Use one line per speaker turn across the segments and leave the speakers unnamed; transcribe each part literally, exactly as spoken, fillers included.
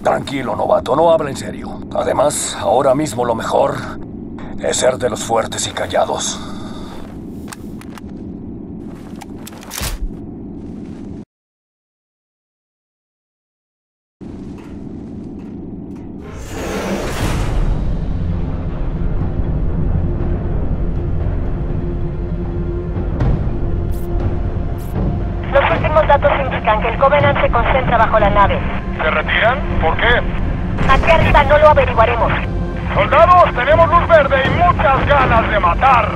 Tranquilo, novato, no habla en serio. Además, ahora mismo lo mejor es ser de los fuertes y callados.
Los últimos datos indican que el Covenant se concentra bajo la nave.
¿Se retiran? ¿Por qué?
Aquí arriba no lo averiguaremos.
¡Soldados, tenemos luz verde y muchas ganas de matar!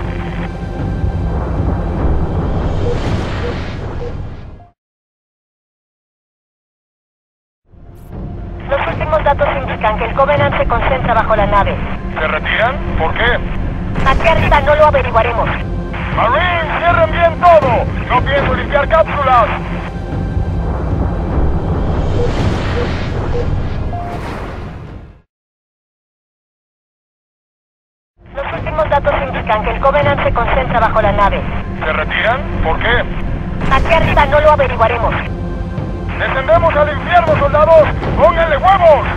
Los últimos datos indican que el Covenant se concentra bajo la nave.
¿Se retiran? ¿Por qué?
Aquí arriba no lo averiguaremos.
¡Marines, cierren bien todo! ¡No pienso limpiar cápsulas!
Los últimos datos indican que el Covenant se concentra bajo la nave.
¿Se retiran? ¿Por qué?
Aquí arriba no lo averiguaremos.
¡Descendemos al infierno, soldados! ¡Pónganle huevos!